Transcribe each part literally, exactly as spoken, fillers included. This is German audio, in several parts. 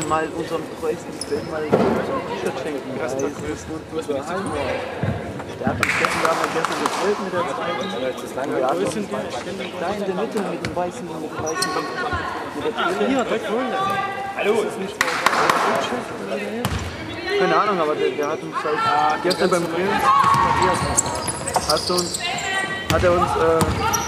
mal unserem treuesten Fan mal ein T-Shirt schenken. Das ist nur für Heim. Der hat uns gestern da mal gestern gefüllt mit der zweiten. Ja, so da in der Mitte mit dem weißen, mit dem weißen, mit der Tür. Hier, der Grüne. Hallo. Keine Ahnung, aber der, der hat uns halt ah, gestern beim Grillen, hast du uns, hat er uns, äh,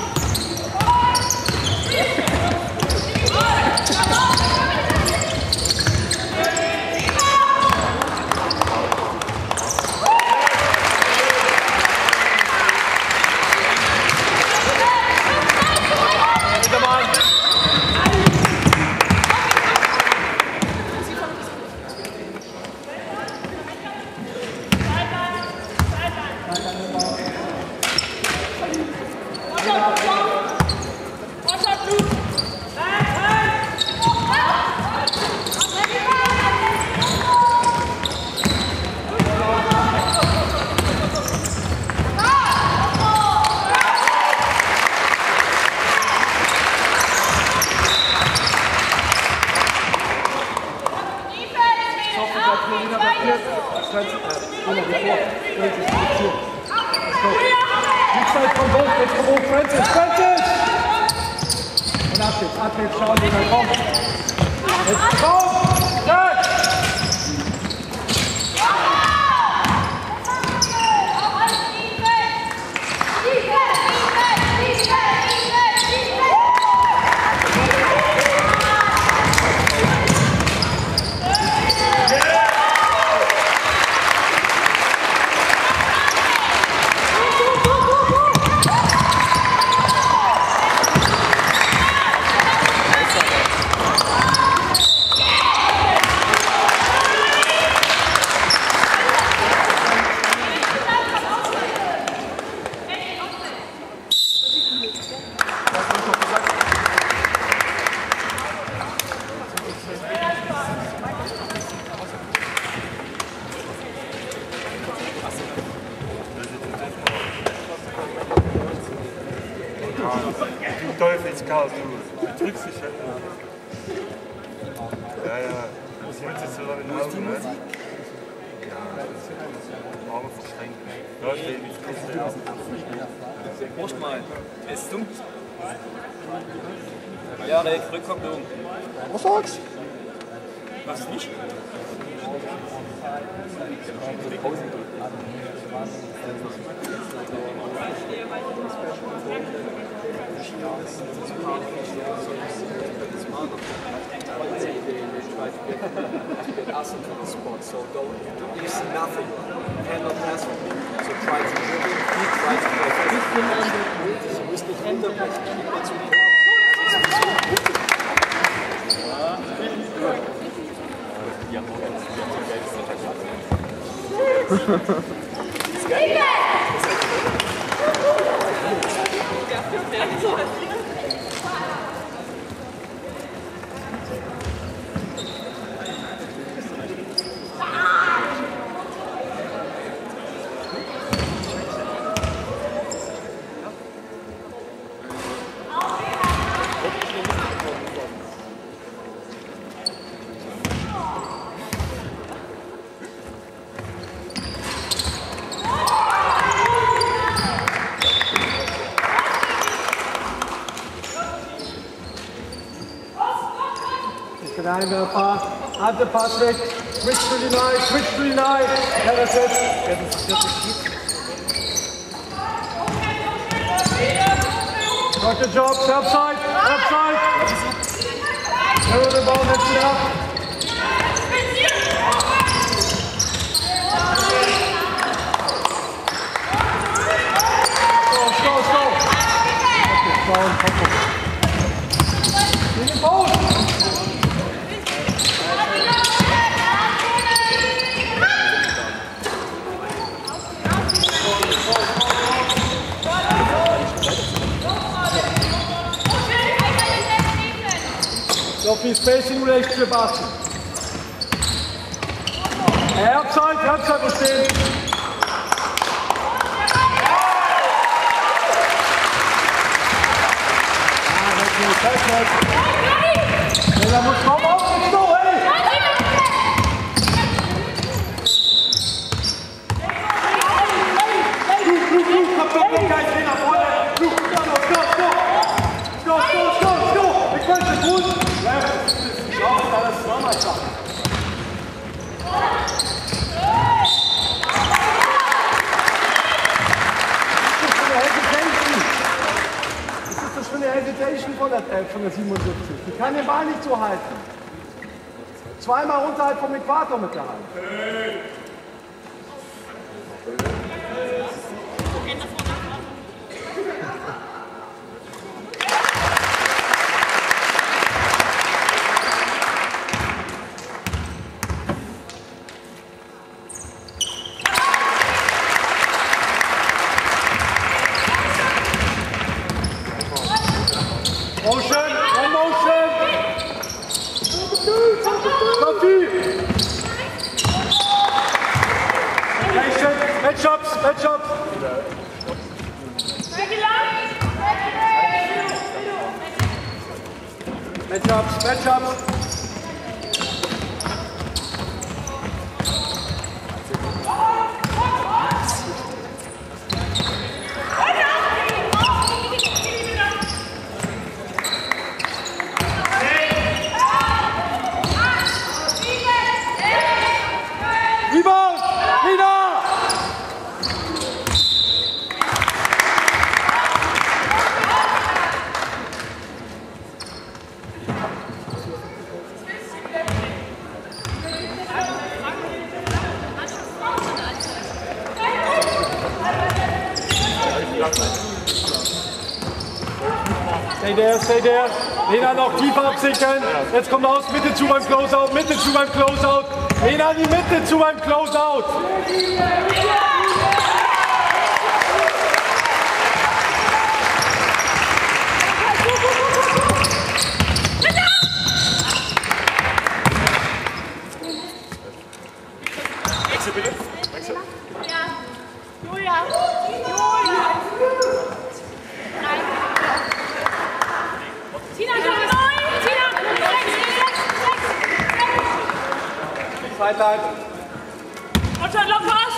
Abhilfe, schauen, wie er kommt. Jetzt kommt! Ja! Du Teufelschaos, du. Du drückst dich halt. Ja, ja. Das nimmt sich so lange in Augen, ne? Ja, Arme verschränkt. Ja, ich will mich kurz lernen. Prost mal. Es ist dumm. Ja, Rick, Rückkopplung. Was sagst du? Was nicht? Us into the spot, so don't you see nothing. Cannot pass from me. So try to dribble, keep try to play. Sie müssen nicht Hände brechen, keep mal zu den Einwerfer, Hand den Pass weg, switch to the line, switch to the line. Ja, das ist Good job, help side, help side. Throw the ball, lift it up. Go, go, go. Okay, foul, foul. Bring it forward. So viel Spacing Relationship achten. Halbzeit, Halbzeit muss stehen. Ah, das ist Schneller muss kommen, auf, jetzt so, hey! gut. Left. Schau, das ist nochmal schaffen. Was ist das für eine Hesitation von der, äh, von der siebenundsiebzig? Die kann den Ball nicht so halten. Zweimal unterhalb vom Äquator mit der Hand. Motion, one motion. Copy. Patient, matchups, matchups. Matchups, matchups. Rebound! Wieder! Stay there, stay there. Lena noch tiefer absichern. Jetzt kommt aus, Mitte zu beim Closeout, Mitte zu beim Closeout. Lena in die Mitte zu beim Closeout. Wechsel bitte. Wechsel. Ja. Julia. Julia. Nein. Tina, komm rein. Tina, sechs, sechs, sechs. Sideline. Und schon locker was.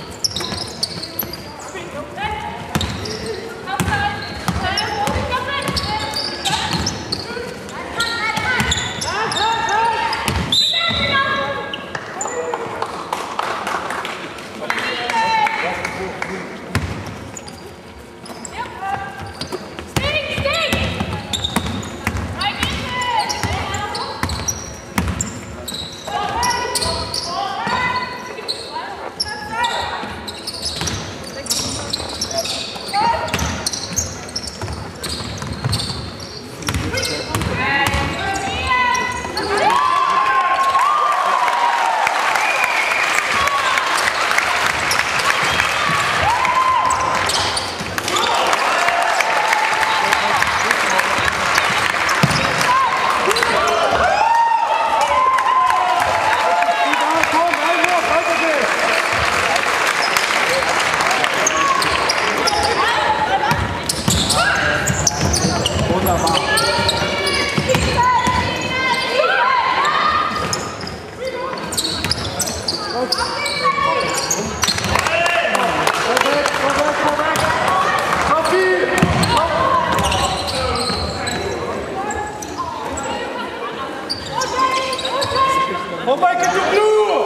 Come back into blue!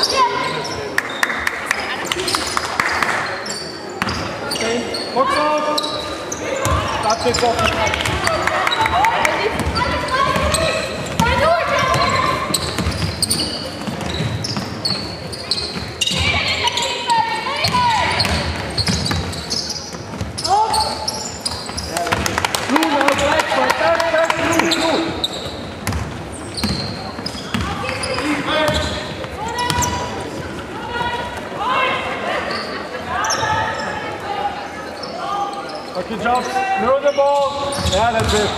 Okay, box out! That's it, off. Good job. Mirror the ball. Yeah, that's it.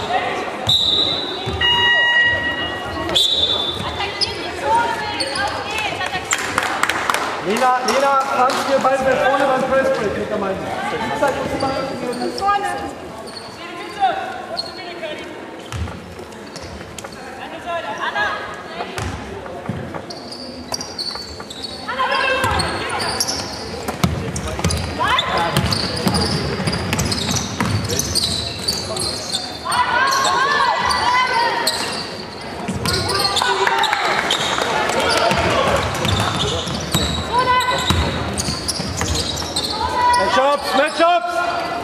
Lina, Lina, tanzt hier beide bei vorne beim Pressbreak. Hinter meinen. Zeit muss ich machen. Vorne. Anna. Matchups, Matchups!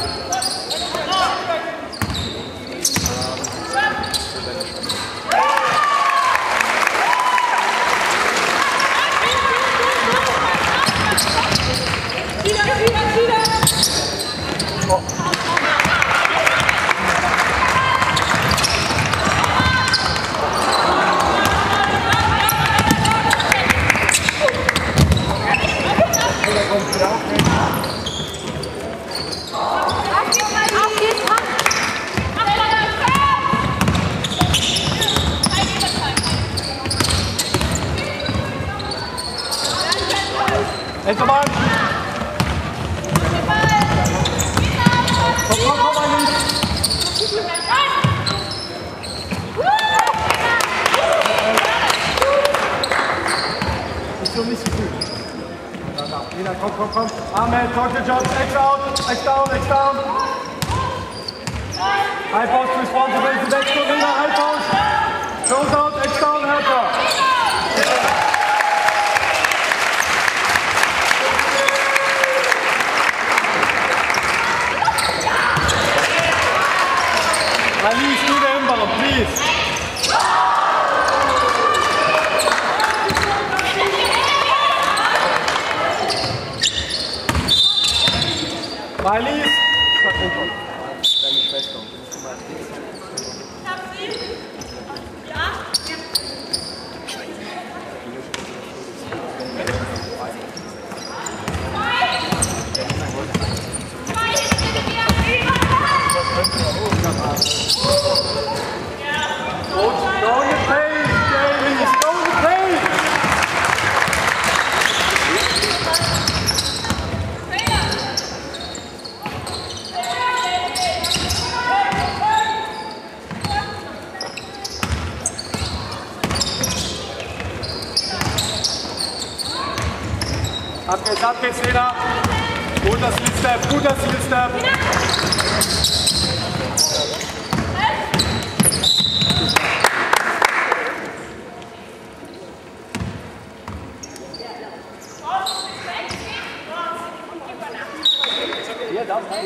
Jetzt mal! Komm, komm, komm, Alice! Ist so nicht so gut. Lina, komm, komm, komm. Ahmed, talk the jobs, X out, X down, X down. High post responsibility, next to Lina, high post. Close out, X down, helper. Alice, do the inbound, please. Alice. Deine Schwester. Ab geht's, ab geht's, Lena. Guter Seal-Step, guter Seal-Step. Ja, da ist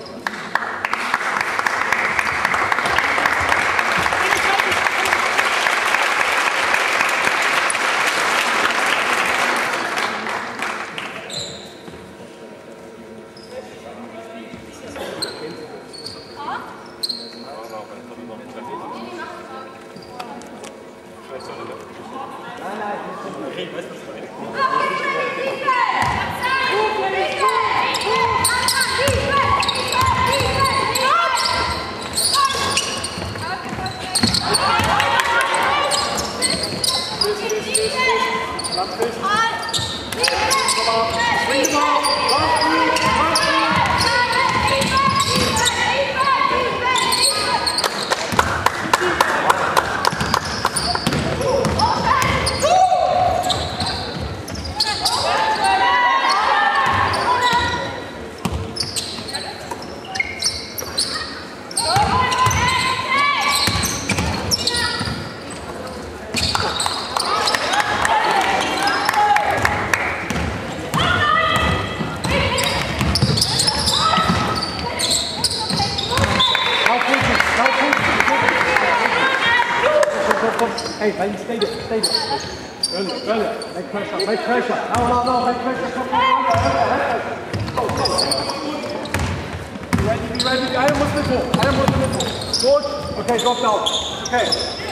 Hey, stay there, stay there. Early, early. Make pressure, make pressure. No, no, no, make pressure. Come on, go, go. Be ready, be ready. I am with the I am with the Good. Okay, drop down. Okay.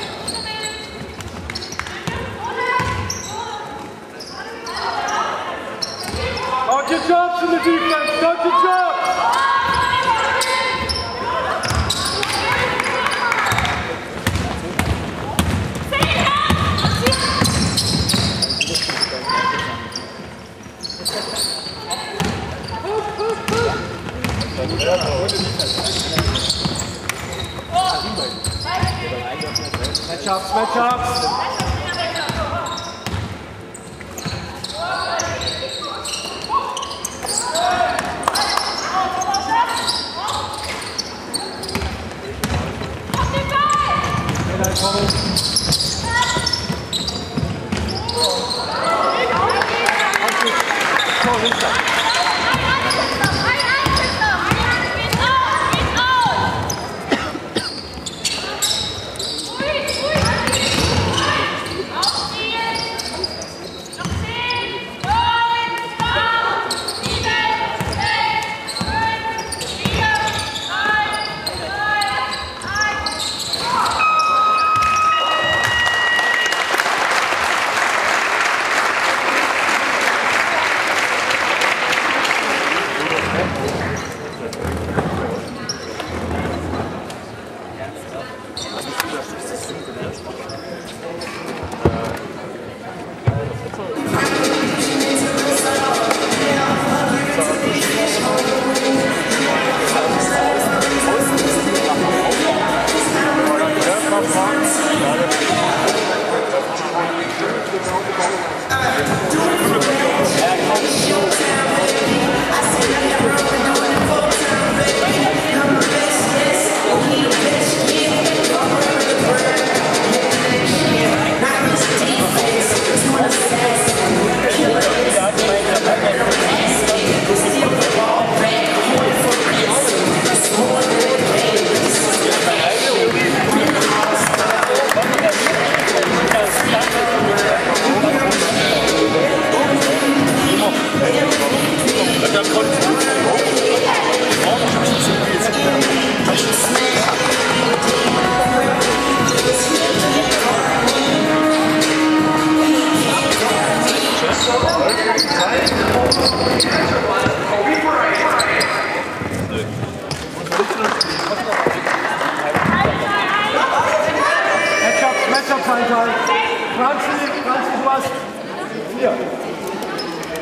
Start your jobs in the defense. Start your jobs. Matchups, matchups.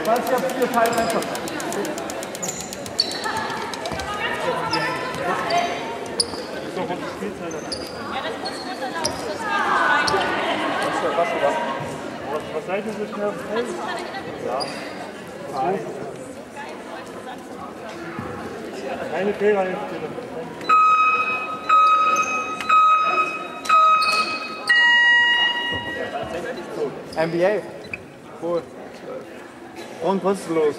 zwanzig ab vier Teil einfach. So, von der Spielzeit. Was, was, was? Was seid ihr so schnell auf dem Feld? Ja. Keine Fehler jetzt bitte. N B A. Cool. Und kostenlos.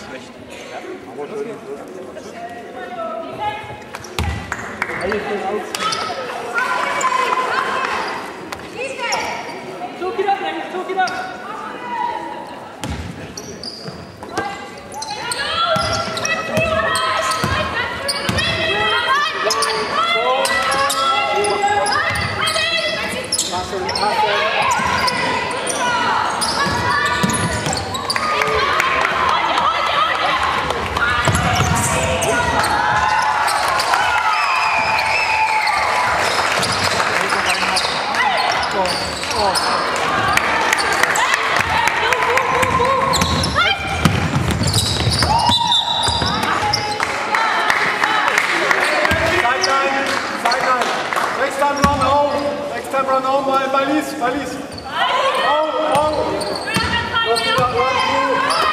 Zug it up, Dennis, zug it up. Run home by, by Lies, by Lies. Oh, oh. Let's do that one, two.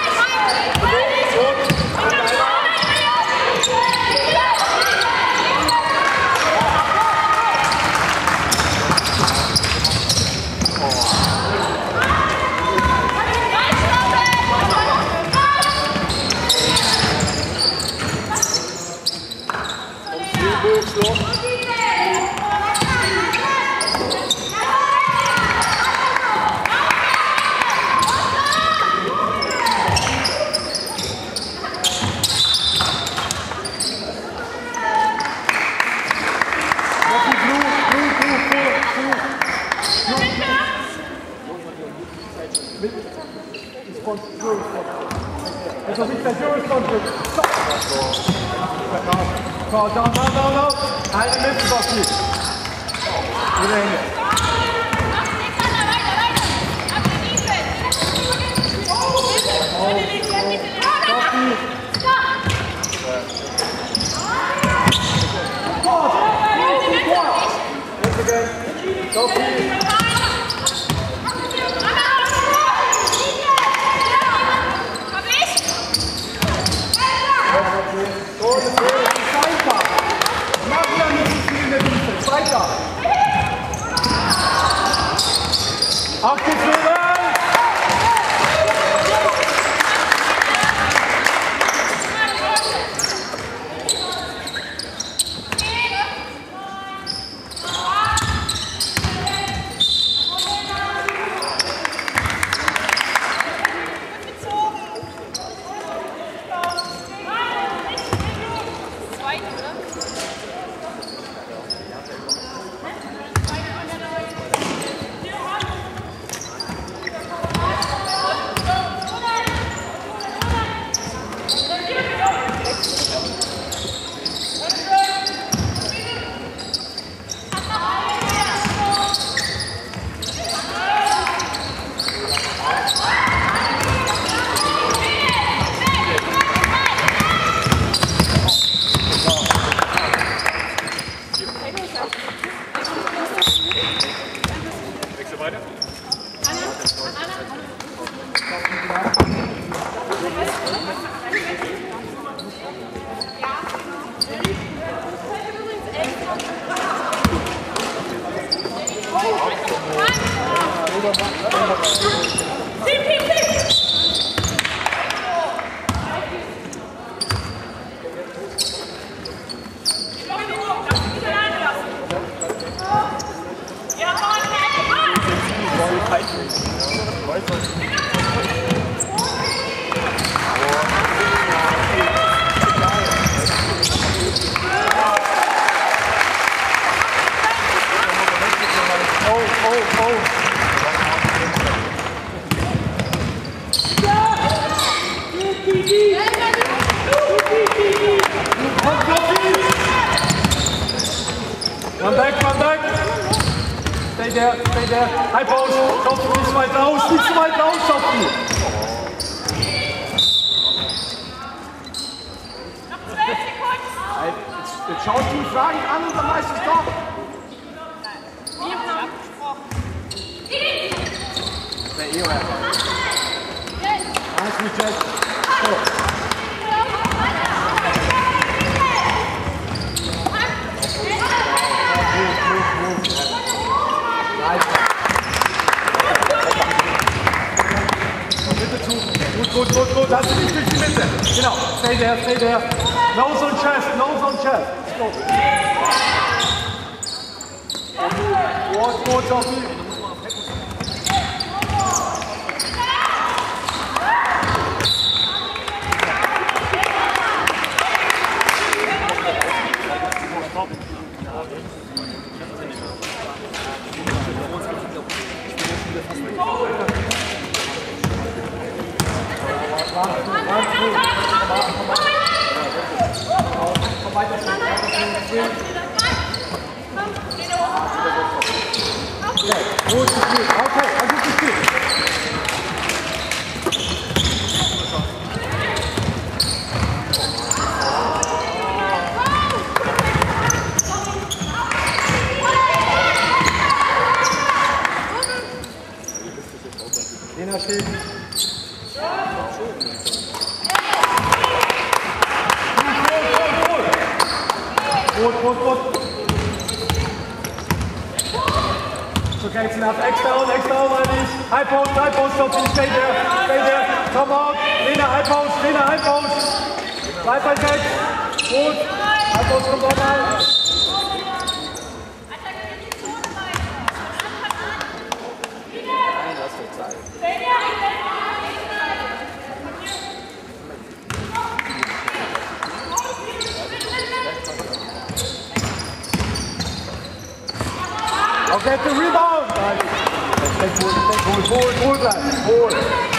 It's a big zero responsibility. Stop! Carl, down, down, down, down. Eine Mitte, Basti. Wieder Hände. One back, one back. Stay there, stay there. High post. Don't nicht zu weit raus, nicht zu weit raus, Schoppi. Jetzt schaust du ihn fragend an und dann weißt du es doch. Der E O R. Nice with Jess. So. Gut, gut, gut, hast du nicht durch die Mitte. Genau, stay there, stay there. Nose on chest, nose on chest. Go. Gut, gut, Sophie. Gut gespielt, okay, gut gespielt. Lena steht. Gut, gut, gut. Okay, it's enough. X down, X down, ladies. High post, high post, stop, stay there, stay there. Come out. Lena, high post, Lena, high post. Bleib bei sechs. Gut. High post kommt auch mal. Nein, das wird Zeit. Okay, the rebound. Stay forward, stay forward, forward, forward, guys. Forward.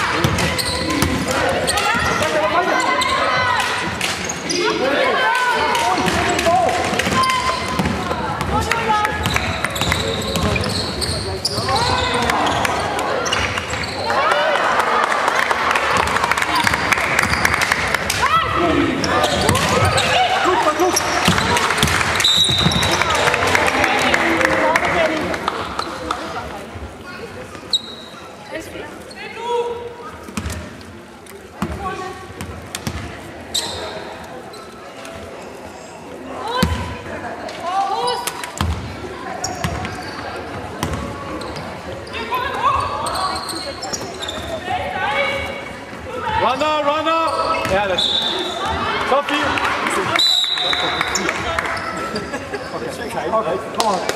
Runner, runner! Ja, das ist Sophie! Okay, okay, come on.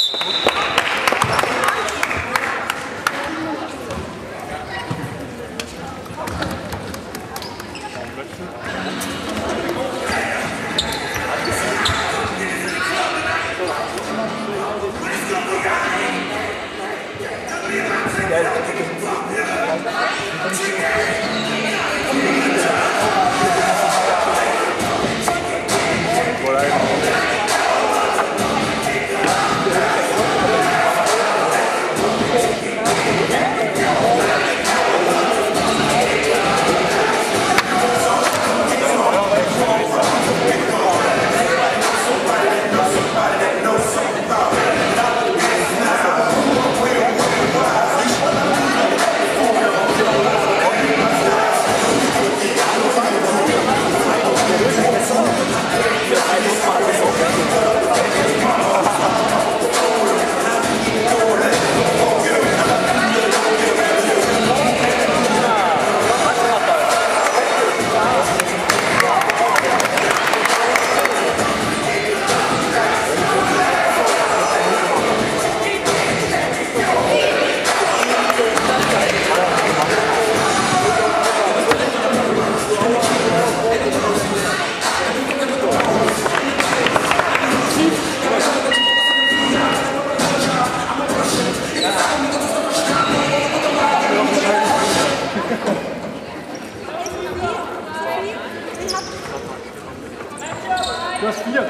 Du hast vier.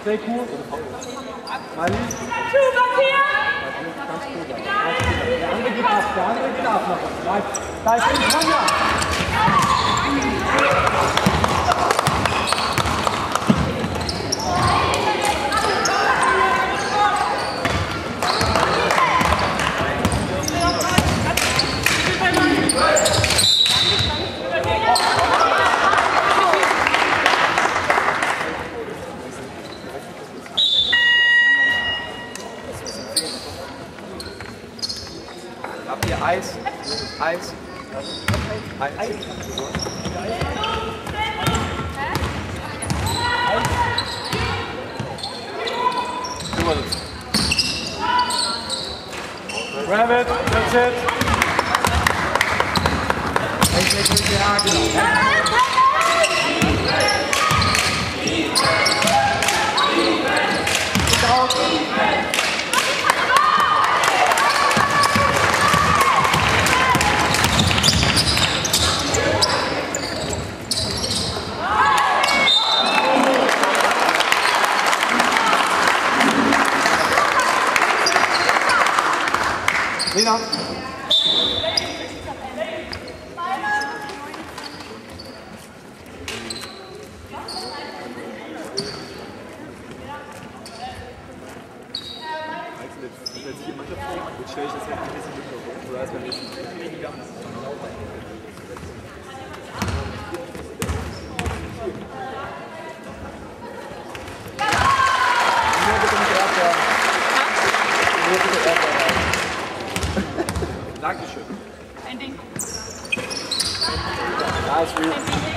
Stay cool. Mali. Ganz cool. Der andere geht ab, der andere geht ab noch. Bleib, bleib in Tanja. Habt ihr Eis? Eis? Eis? Eis? Grab it, that's it. Lena. Dankeschön. Ein Ding. Da ist gut.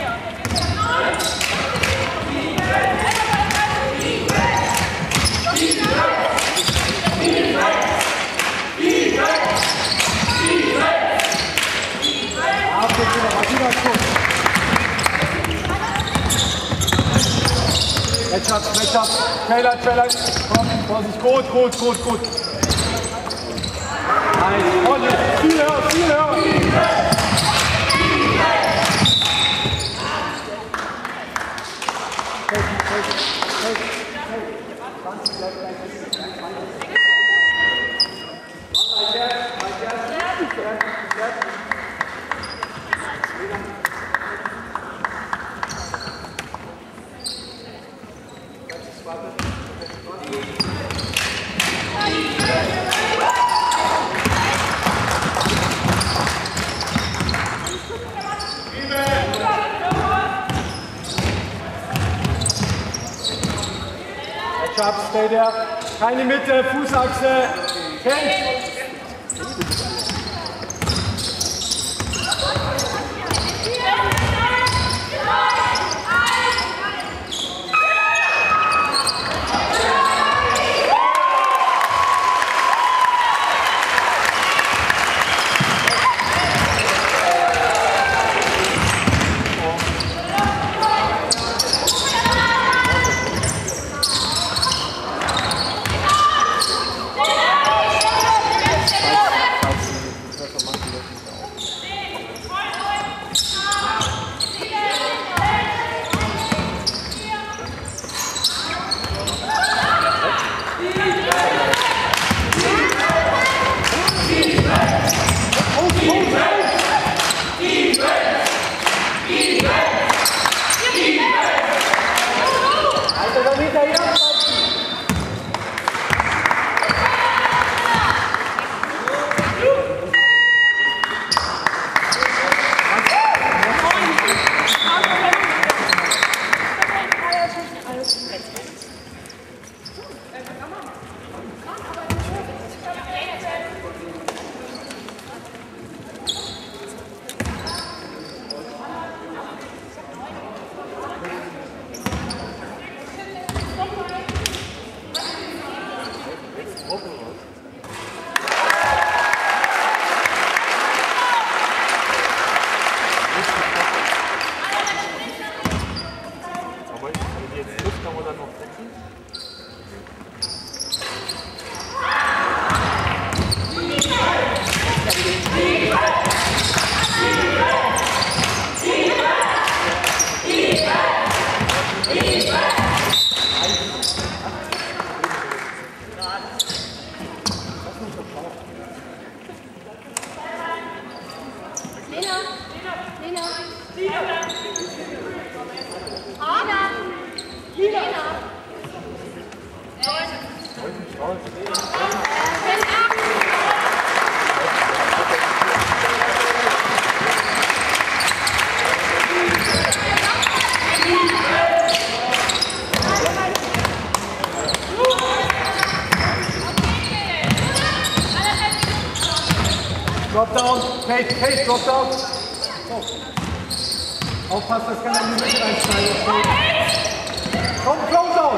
Matchup, Matchup. Taylor, Taylor. Komm, Vorsicht. Gut, gut, gut, gut. Nein, Vorsicht. Viel höher, viel höher. Matchup, stay there. Keine Mitte, Fußachse. Kämpf. Lena, Lena, Lena, Lena, Lena. Drop down, Kate, Kate, drop down. Oh. Aufpassen, das kann in die Mitte einsteigen. Komm, close out.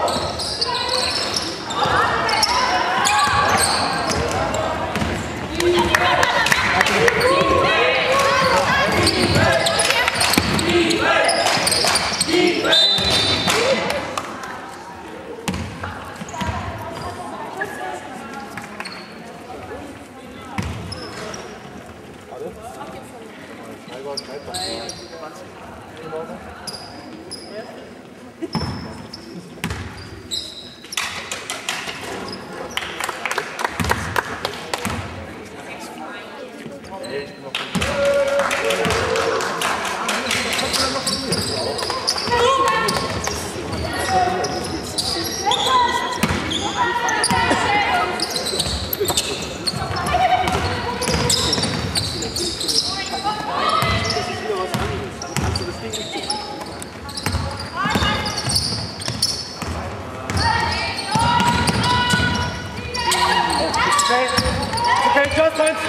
Okay, adjustments.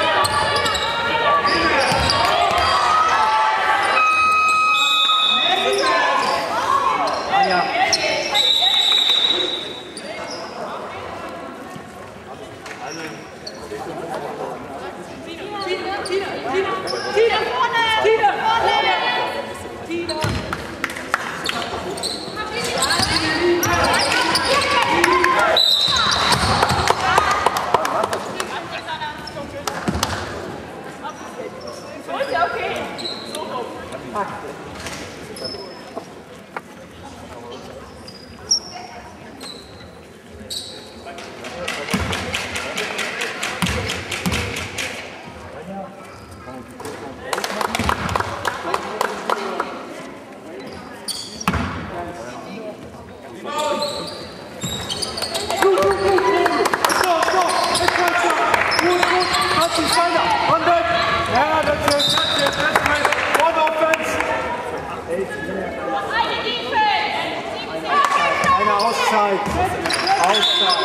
Anja. Tina, Tina, Tina, Tina, vorne! Tina, vorne! Tina. Ist ja okay. So rum. Eine Auszeit. Auszeit.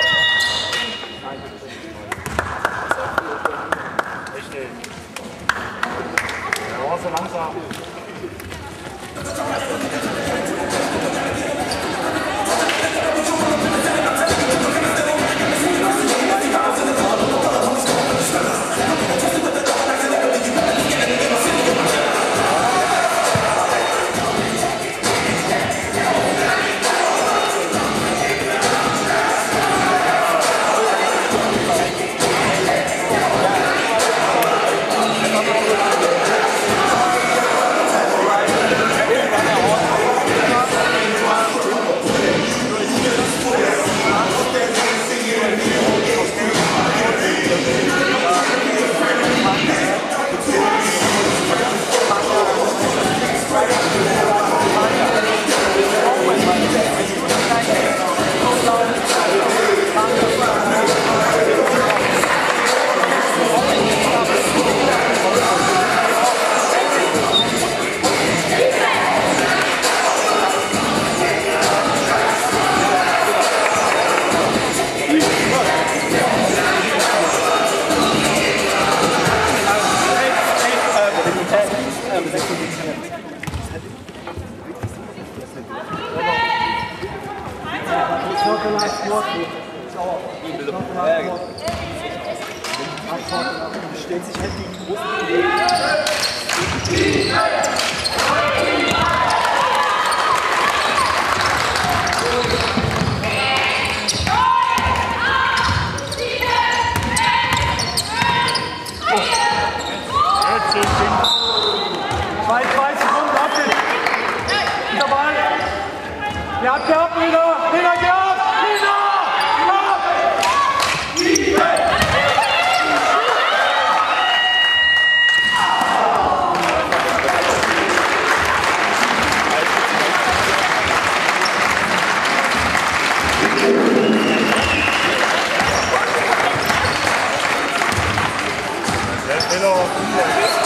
Richtig. Ja, so langsam. Stellt sich halt die großen Zwei, zwei Sekunden, ab jetzt. Wieder Ball. Geh ab, geh ab, Lina! Lina, geh ab! Lina! Ab! Der Fehler war